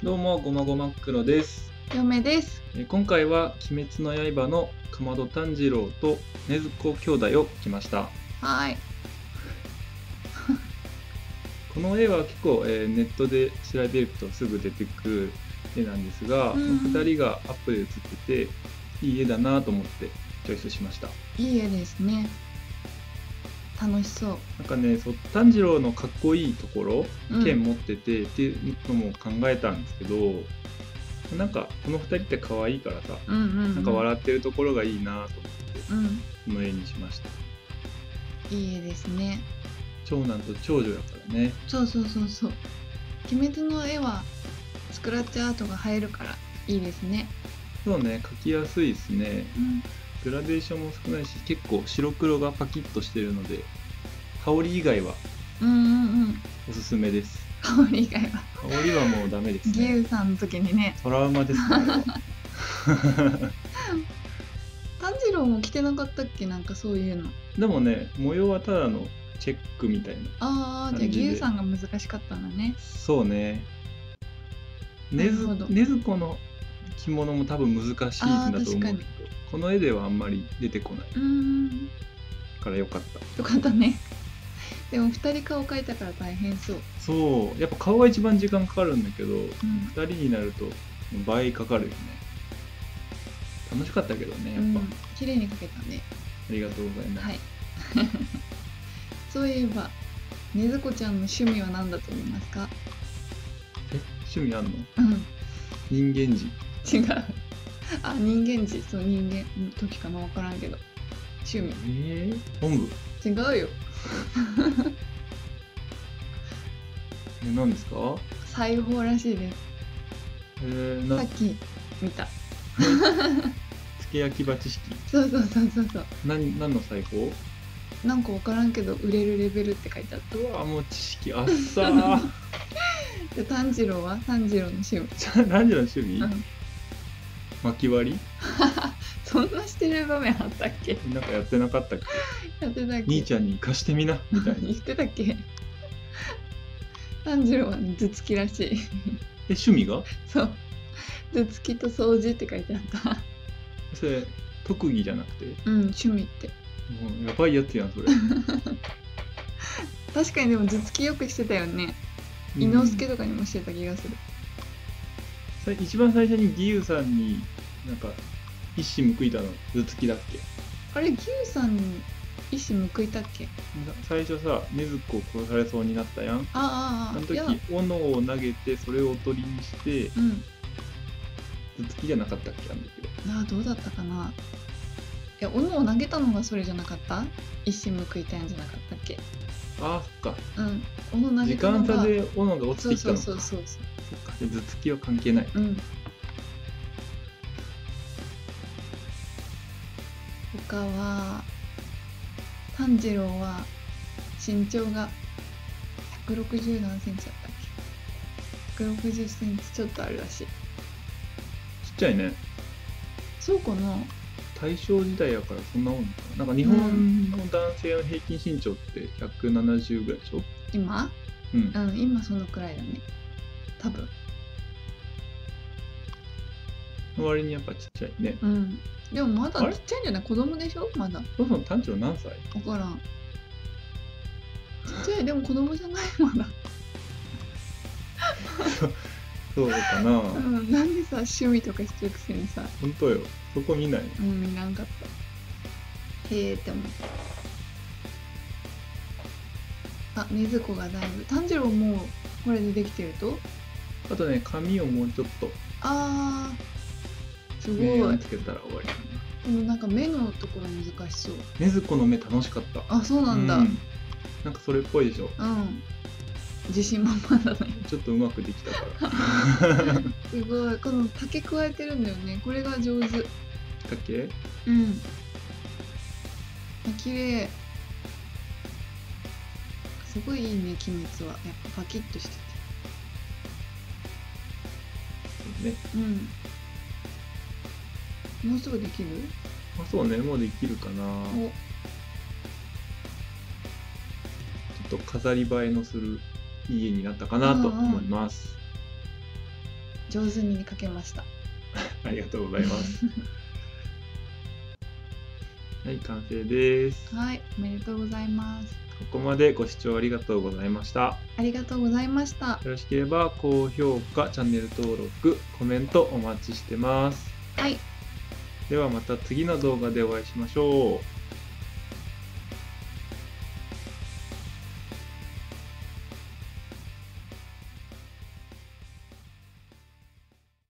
どうもごまごま黒です。 嫁です。 今回は鬼滅の刃の竈門炭治郎と禰豆子兄弟を描きました。 はい。 この絵は結構、ネットで調べるとすぐ出てくる絵なんですが、2人がアップで写ってていい絵だなと思ってチョイスしました。 いい絵ですね。楽しそう。 なんかね、炭治郎のかっこいいところ、剣持っててっていうのも考えたんですけど、なんかこの2人って可愛いからさ、なんか笑ってるところがいいなと思って、この絵にしました。 いい絵ですね。 長男と長女だからね。 そう。鬼滅の絵はスクラッチアートが入るからいいですね。 そうね、描きやすいですね。グラデーションも少ないし、結構白黒がパキッとしてるので、羽織以外はおすすめです。 羽織以外は羽織はもうダメですね。 義勇さんの時にね、 トラウマですね。 炭治郎も着てなかったっけ、なんかそういうの。 でもね、模様はただのチェックみたいな。 じゃあ義勇さんが難しかったんだね。 そうね。禰豆子の着物も多分難しいんだと思うけど、この絵ではあんまり出てこないからよかった。 よかったね。でも2人顔描いたから大変そう。 そう、やっぱ顔が一番時間かかるんだけど、2人になると倍かかるよね。楽しかったけどね、やっぱ。 綺麗に描けたね。 ありがとうございます。はい。 そういえば、禰豆子ちゃんの趣味は何だと思いますか？ 趣味あんの？人間児。 違う。あ、人間児。そう、人間の時かな、分からんけど。趣味。 本部？ 違うよ。 何ですか？ 裁縫らしいです。さっき見た。 付け焼き刃知識。 そう。 何の裁縫？ なんか分からんけど売れるレベルって書いてあった。 うわ、もう知識あっさー。 で、炭治郎は炭治郎の趣味。 炭治郎の趣味？巻き割り？ そんなしてる場面あったっけ？ なんかやってなかったっけ？ やってたっけ？ 兄ちゃんに貸してみなみたいな。 言ってたっけ？炭治郎は頭突きらしい。 趣味が？ そう。頭突きと掃除って書いてあった。 それ特技じゃなくて？ 趣味って。 もうやばいやつやんそれ。 確かにでも頭突きよくしてたよね。伊之助とかにもしてた気がする。 一番最初に義勇さんになんか一矢報いたの頭突きだっけ？ あれ、義勇さんに一矢報いたっけ？ 最初さ、禰豆子を殺されそうになったやん。 あの時斧を投げてそれをおとりにして、頭突きじゃなかったっけ？ どうだったかな。いや、斧を投げたのがそれじゃなかった？一矢報いたんじゃなかったっけ？ ああ、そっか。 斧投げたのが時間差で斧が落ちてきたのか。 そう。 そっか。で頭突きは関係ない。 他は炭治郎は身長が160何センチだったっけ？160センチちょっとあるらしい。 ちっちゃいね。 そうかな。 大正時代やからそんなもんかな。なんか日本の男性の平均身長って170ぐらいでしょ？ 今？今そのくらいだね。多分。 の割にやっぱちっちゃいね。 でもまだちっちゃいんじゃない？子供でしょ？まだ。 炭治郎何歳？ 分からん。ちっちゃい、でも子供じゃないまだ。 そうかな。 なんでさ、趣味とかしてるくせにさ。 ほんとよ。そこ見ない。 見なかった。へえって思った。禰豆子がだいぶ。炭治郎もこれでできてると？ あとね、髪をもうちょっと。 すごい。 つけたら終わりかな。でもなんか目のところ難しそう。 禰豆子の目楽しかった。 そうなんだ。 なんかそれっぽいでしょ。 自信満々だね。 ちょっとうまくできたから。 すごい。この竹加えてるんだよね。これが上手。 竹？ 綺麗。すごいいいね、鬼滅は。やっぱパキッとしてて。 そうね。 もうすぐできる？ そうね、もうできるかな。ちょっと飾り映えのする家になったかなと思います。 上手に描けました。 ありがとうございますはい、完成です。 はい、おめでとうございます。 ここまでご視聴ありがとうございました。 ありがとうございました。 よろしければ高評価、チャンネル登録、コメントお待ちしてます。 はい。 ではまた次の動画でお会いしましょう。